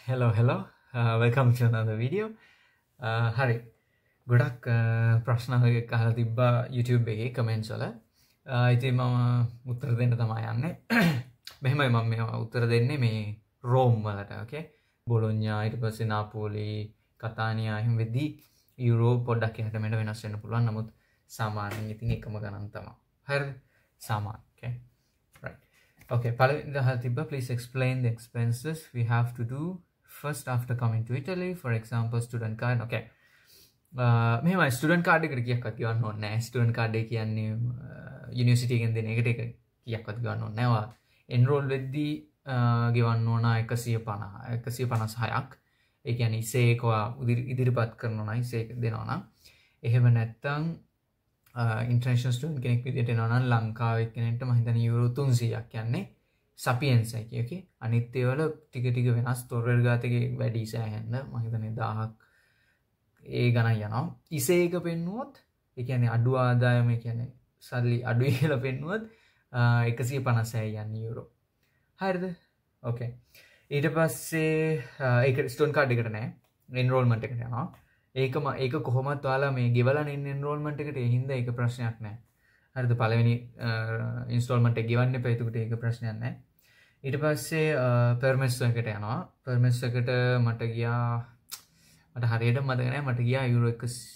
Hello. Welcome to another video. හරි. ගොඩක් ප්‍රශ්න අහලා තිබ්බා YouTube එකේ comments වල. ඉතින් මම උත්තර දෙන්න තමයි යන්නේ. මෙහෙමයි මම මේවා උත්තර දෙන්නේ මේ රෝම් වලට. Okay. බොලොඤ්ඤා ඊට පස්සේ නාපෝලි, කතානියා එහෙම වෙද්දී යුරෝ පොඩ්ඩක් එහාට මෙහාට වෙනස් වෙන්න පුළුවන්. නමුත් සාමාන්‍යයෙන් ඉතින් එකම ගණන් තමයි. හරිද? සාමාන්‍ය. Okay. Right. Okay. පළවෙනි අහලා තිබ්බා please explain the expenses we have to do first after coming to Italy, for example student card. Okay. මෙහෙමයි ස්ටුඩන්ට් කාඩ් එකට කීයක්වත් ගෙවන්න ඕනේ නැහැ. ස්ටුඩන්ට් කාඩ් එක කියන්නේ යුනිවර්සිටි එකෙන් දෙන එකට එක කීයක්වත් ගෙවන්න ඕනේ නැහැ. ඔයා එන්රෝල් වෙද්දී ගෙවන්න ඕන 156ක්. ඒ කියන්නේ ඉසේක ඔයා ඉදිරිපත් කරනවා නම් ඉසේක දෙනවා නම්. එහෙම නැත්නම් ඉන්ටර්නැෂනල් ස්ටුඩන්ට් කෙනෙක් විදිහට එනවා නම් ලංකාවේ කෙනෙක්ට මම හිතන්නේ යුරෝ 300ක් යන්නේ සපියන්ස් එකේ. okay. අනිත් ඒවල ටික ටික වෙනස්. තොරවල් ගාත එකේ වැඩි සෑහෙන්න මම හිතන්නේ 1000ක් ඒ ගණන් යනවා. ඉසේ එක පෙන්නුවොත් ඒ කියන්නේ අඩු ආදායම ඒ කියන්නේ සල්ලි අඩුයි කියලා පෙන්නුවොත් 156යි යන්නේ යුරෝ. හරිද? ඕකේ. ඊට පස්සේ ඒක ස්ටෝන් කාඩ් එකට නෑ. එන්රෝල්මන්ට් එකට යනවා. ඒක කොහොමත් ඔයාලා මේ ගෙවලා ඉන්න එන්රෝල්මන්ට් එකට ඒ හින්දා ඒක ප්‍රශ්නයක් නෑ. හරිද? පළවෙනි ඉන්ස්ටෝල්මන්ට් එක ගෙවන්න එපා. ඒකට ඒක ප්‍රශ්නයක් නෑ. ඊට පස්සේ පර්මිට්ස් එකට යනවා. පර්මිට්ස් එකට මට ගියා මට හරියට මතක නැහැ. මට ගියා යුරෝ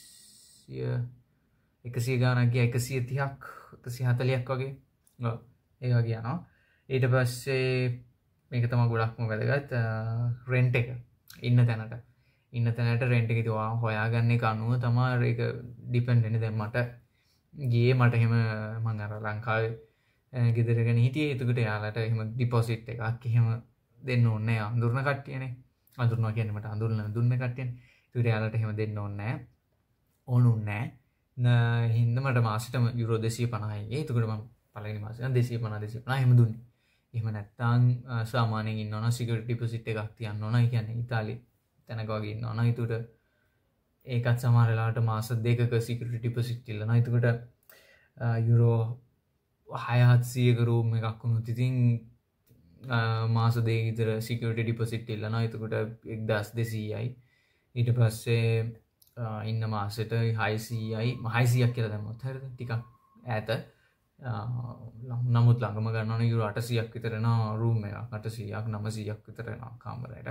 100 ගානක් ගියා 130ක් 140ක් වගේ. ඔව් ඒ වගේ යනවා. ඊට පස්සේ මේක තමයි ගොඩක්ම වැදගත් රෙන්ට් එක. ඉන්න තැනට රෙන්ට් එක ඉතින් හොයාගන්න එක අනුව තමයි ඒක ඩිපෙන්ඩ් වෙන්නේ. දැන් මට ගියේ මට එහෙම මම අර ලංකාවේ ගෙදරගෙන හිටියේ. එතකොට යාලට එහෙම ඩිපොසිට් එකක් එහෙම දෙන්න ඕනේ නැහැ. අඳුරන කට්ටියනේ. අඳුරනවා කියන්නේ මට අඳුරන දුන්න කට්ටියනේ. ඒකට යාලට එහෙම දෙන්න ඕනේ නැහැ. ඕනුන්නේ නැහැ. හින්දා මට මාසෙටම යුරෝ 250යි. ඒකට මම පළවෙනි මාසෙ 250 එහෙම දුන්නේ. එහෙම නැත්නම් සාමාන්‍යයෙන් ඉන්නවනම් සිකියුරිටි ඩිපොසිට් එකක් තියන්න ඕන. ඒ කියන්නේ ඉතාලි තැනක වගේ ඉන්නවනම් ඒකට ඒකත් සමහර වෙලාවට මාස දෙකක සිකියුරිටි ඩිපොසිට් ඉල්ලනවා. ඒකට යුරෝ 600ක රූම් එකක් වුණොත් ඉතින් මාස දෙක විතර සිකියුරිටි ඩිපොසිට් ඉල්ලනවා. එතකොට 1200යි. ඊට පස්සේ ඉන්න මාසෙට 600ක් කියලා දැම්මොත් හරිද? ටිකක් ඈත. නමුත් ළඟම ගන්නවනේ යුරෝ 800ක් විතර යනවා රූම් එකක්. 800ක් 900ක් විතර යනවා කාමරයට.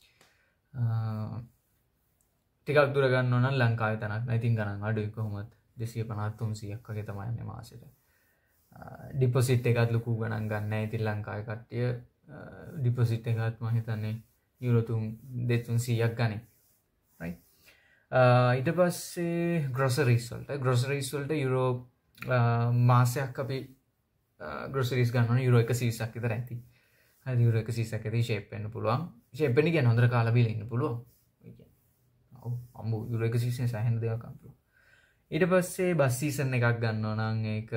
ටිකක් දුර ගන්නව නම් ලංකාවේ තැනක් නෑ. ඉතින් ගණන් අඩුයි කොහොමද 250 300ක් වගේ තමයි යන්නේ මාසෙට. ඩිපොසිට් එකත් ලොකු ගණන් ගන්න නැහැ. ඉතින් ලංකාවේ කට්ටිය ඩිපොසිට් එකත් මම හිතන්නේ යුරෝ 300ක් ගනි. right. ඊට පස්සේ ග්‍රොසරිස් වලට යුරෝ මාසයක් අපි ග්‍රොසරිස් ගන්නවා යුරෝ 120ක් විතර ඇති. හරි යුරෝ 120ක් ඇති ෂේප් වෙන්න පුළුවන්. ෂේප් වෙන්න කියන්නේ හොඳට කාලා බීලා ඉන්න පුළුවන්. ඒ කියන්නේ ඔව් අම්මෝ යුරෝ 120 සෑහෙන දෙයක් ගන්න පුළුවන්. ඊට පස්සේ බස් සීසන් එකක් ගන්නවා නම්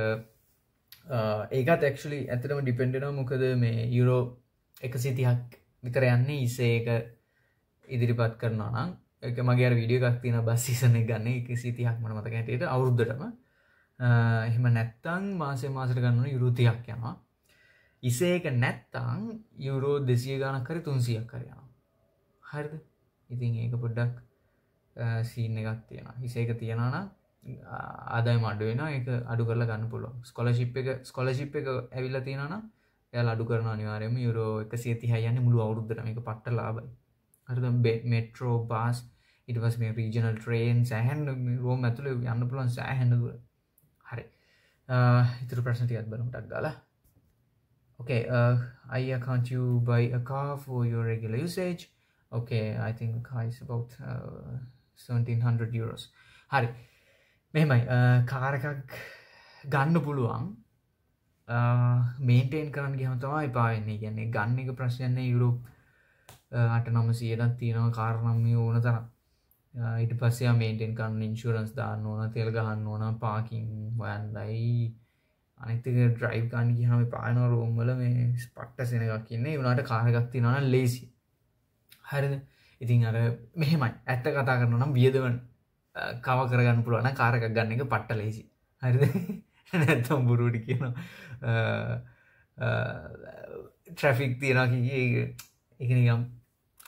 ඒකත් ඇක්චුලි ඇත්තටම ඩිපෙන්ඩ් වෙනවා. මොකද මේ යුරෝ 130ක් විතර යන්නේ ඉසේ එක ඉදිරිපත් කරනවා නම්. ඒක මගේ අර වීඩියෝ එකක් තියෙනවා බස් සීසන් එක ගන්න 130ක් මට මතක හැටියට අවුරුද්දටම. එහෙම නැත්තම් මාසෙට ගන්න යුරෝ 30ක් යනවා. ඉසේ එක නැත්තම් යුරෝ 200 ගානක් හරි 300ක් හරි යනවා. හරිද? ඉතින් ඒක පොඩ්ඩක් සීන් එකක් තියෙනවා. ඉසේ එක තියනවා නම් ආදායම අඩු වෙනවා. ඒක අඩු කරලා ගන්න පුළුවන්. ස්කෝලර්ෂිප් එක ඇවිල්ලා තියෙනවා නම් එයාලා අඩු කරනවා අනිවාර්යයෙන්ම යුරෝ 130යි යන්නේ මුළු අවුරුද්දටම. මේක පට්ට ලාභයි. හරිද? මෙට්‍රෝ බස් ඊට පස්සේ මේ රීජනල් ට්‍රේන් සෑහෙන රෝම් ඇතුලේ යන්න පුළුවන් සෑහෙන දුර. හරි. ඊටු ප්‍රශ්න ටිකක් බලමු ටක් ගාලා. Okay, Aya, can't you buy a car for your regular usage? Okay, I think the car is about 1700 euros. හරි. මෙහෙමයි කාර් එකක් ගන්න පුළුවන්. මේන්ටේන් කරන්න ගියම තමයි එපා වෙන්නේ. කියන්නේ ගන්න එක ප්‍රශ්නයක් නෑ. යුරෝ 800-900ක් තියෙනවා කාර් නම් මේ ඕන තරම්. ඊට පස්සේ මේන්ටේන් කරන්න ඉන්ෂුරන්ස් දාන්න ඕන, තෙල් ගහන්න ඕන, පාකින් හොයන්නයි. අනිත් එක ඩ්‍රයිව් ගන්න ගියාම පායනවා රෝම් වල මේ ස්පට්ට සෙනගක් ඉන්නේ. ඒ වුණාට කාර් එකක් තියෙනවා නම් ලේසි. හරිද? ඉතින් අර මෙහෙමයි. ඇත්ත කතා කරනවා නම් වියදම කව කරගන්න පුළුවන් නම් කාර් එකක් ගන්න එක පට්ට ලේසි. හරිද? නැත්තම් බොරුවට කියනවා ට්‍රැෆික් තියනවා කියේ ඒක නිකම්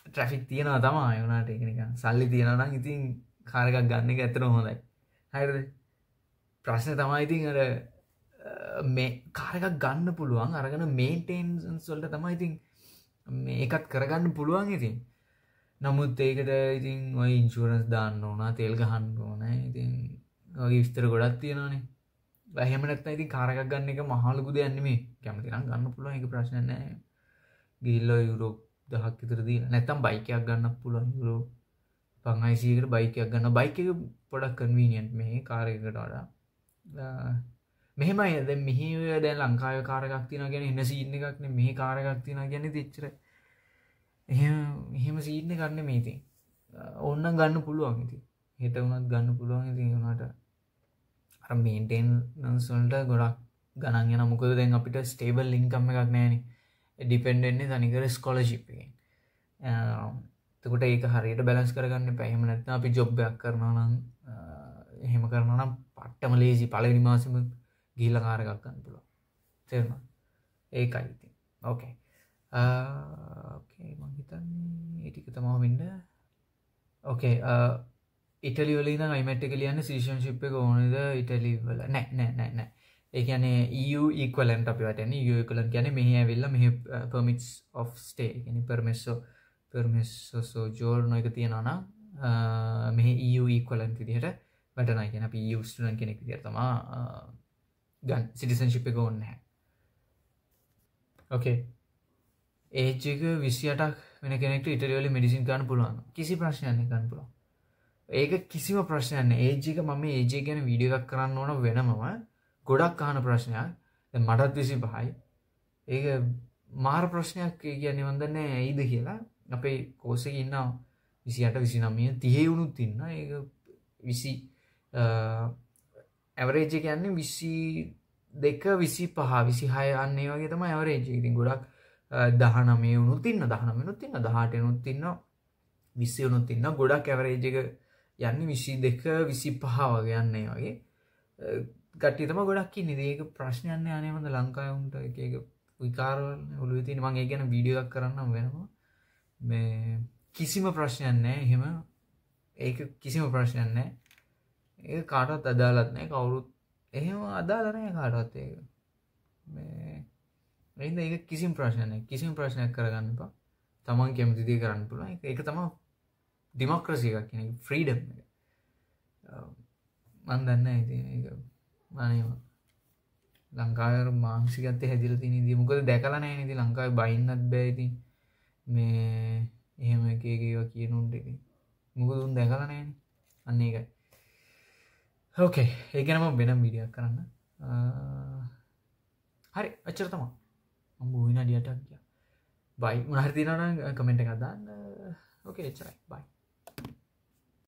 ට්‍රැෆික් තියෙනවා තමයි වුණාට ඒක නිකන් සල්ලි තියෙනවා නම් ඉතින් කාර් එකක් ගන්න එක ඇත්තටම හොඳයි. හරිද? ප්‍රශ්නේ තමයි ඉතින් අර මේ කාර් එකක් ගන්න පුළුවන් අරගෙන මේන්ටේනන්ස් වලට තමයි ඉතින් මේකත් කරගන්න පුළුවන් ඉතින්. නමුත් ඒකට ඉතින් ඔය ඉන්ෂුරන්ස් දාන්න ඕන, තෙල් ගහන්න ඕන. ඉතින් වගේ විස්තර ගොඩක් තියෙනවානේ. එහෙම නැත්නම් ඉතින් කාර් එකක් ගන්න එක මහා ලොකු දෙයක් නෙමෙයි. කැමති නම් ගන්න පුළුවන් ඒක ප්‍රශ්නයක් නෑ. ගිහිල්ලා යුරෝ 10ක් විතර දීලා නැත්නම් බයික් එකක් ගන්නත් පුළුවන් යුරෝ 500 කට බයික් එකක් ගන්න. බයික් එක පොඩක් කන්වීනියන්ට් මේ කාර් එකකට වඩා. මෙහෙමයි දැන් මෙහි දැන් ලංකාවේ කාර් එකක් තියෙනවා කියන්නේ එන සීන් එකක් නේ. මෙහි කාර් එකක් තියෙනවා කියන්නේ ඉතින් එච්චර එහෙම සීන් එකක් නෙමෙයි ඉතින්. ඕන්නම් ගන්න පුළුවන් ඉතින්. හෙට වුණත් ගන්න පුළුවන් ඉතින් උනාට අර මේන්ටේනන්ස් වලට ගොඩක් ගණන් යනවා. මොකද දැන් අපිට ස්ටේබල් ඉන්කම් එකක් නැහැනේ. ඩිපෙන්ඩ් වෙන්නේ තනිකර ස්කෝලර්ෂිප් එකෙන්. එතකොට ඒක හරියට බැලන්ස් කරගන්න එපා. එහෙම නැත්නම් අපි ජොබ් එකක් කරනවා නම් එහෙම කරනවා නම් පට්ටම ලේසි පළවෙනි මාසෙම ගිහිල්ලා කාර් එකක් ගන්න පුළුවන්. තේරුණා? ඒකයි ඉතින්. ඕකේ. ඕකේ මම හිතන්නේ ඒ ටික තමයි වෙන්න. ඕකේ ඉටලි වල ඉඳන් අයිමැට් එක ලියන්නේ සිටිසන්ෂිප් එක ඕනේද ඉටලි වල? නෑ. ඒ කියන්නේ EU equivalent අපි වටන්නේ. EU equivalent කියන්නේ මෙහි ඇවිල්ලා මෙහි permits of stay. ඒ කියන්නේ permesso soggiorno එක තියනවා නම් මෙහි EU equivalent විදිහට වැටෙනවා. ඒ කියන්නේ අපි EU student කෙනෙක් විදිහට තමයි ගන්න සිටිසන්ෂිප් එක ඕනේ නැහැ. ඕකේ. ඒජ් එක 28ක් වෙන කෙනෙක්ට ඉටලි වල මෙඩිසින් ගන්න පුළුවන්. කිසි ප්‍රශ්නයක් නැහැ ගන්න පුළුවන්. ඒක කිසිම ප්‍රශ්නයක් නැහැ. ඒජ් එක මම ඒජ් එක ගැන වීඩියෝ එකක් කරන්න ඕන වෙනමම ගොඩක් අහන ප්‍රශ්නයක්. දැන් මටත් 25යි. ඒක මාර ප්‍රශ්නයක් කියන්නේ මන් දන්නේ ඇයිද කියලා. අපේ කෝස් එකේ ඉන්නවා 28 29 30 වුණුත් ඉන්නවා. ඒක 20 ඇවරේජ් එක කියන්නේ 22 25 26 අන්න ඒ වගේ තමයි ඇවරේජ් එක. ඉතින් ගොඩක් 19 වුණුත් ඉන්නවා 18 වුණුත් ඉන්නවා 20 වුණුත් ඉන්නවා ගොඩක් ඇවරේජ් එක යන්නේ 22 25 වගේ යන්නේ වගේ කට්ටිය තමයි ගොඩක් ඉන්නේ. ඒක ප්‍රශ්නයක් නෑ අනේ මන්ද ලංකාවේ උන්ට එක විකාරවල ඔළුවේ තියෙන මම ඒ ගැන වීඩියෝ එකක් කරන්නම් වෙනවා. මේ කිසිම ප්‍රශ්නයක් නෑ එහෙම. ඒක කිසිම ප්‍රශ්නයක් නෑ. ඒක කාටවත් අදාළත් නෑ. කවුරුත් එහෙම අදාළ නෑ කාටවත් ඒක. මේ එහෙනම් ඒක කිසිම ප්‍රශ්නයක් නෑ. කිසිම ප්‍රශ්නයක් කරගන්න එපා. තමන් කැමති දේ කරන්න පුළුවන්. ඒක තමයි ඩෙමොක්‍රසි එකක් කියන්නේ ෆ්‍රීඩම් එක. මම දන්නේ නැහැ ඉතින් ඒක අනේ ලංකාවේ මානසිකත්වයේ හැදිලා තියෙන ඉතින් මොකද දැකලා නැහැ නේද ලංකාවේ බයින්නත් බෑ ඉතින් මේ එහෙම එක ඒවා කියන උන්ට ඉතින් මොකද උන් දැකලා නැහැනේ අන්න ඒකයි. ඕකේ ඒක ගැන මම වෙනම වීඩියෝ එකක් කරන්න. හරි අච්චර තමයි. මම බොහොම විනාඩි 8ක් ගියා. බයි මොනවා හරි තියෙනවා නම් කමෙන්ට් එකක් දාන්න. ඕකේ එච්චරයි. බයි.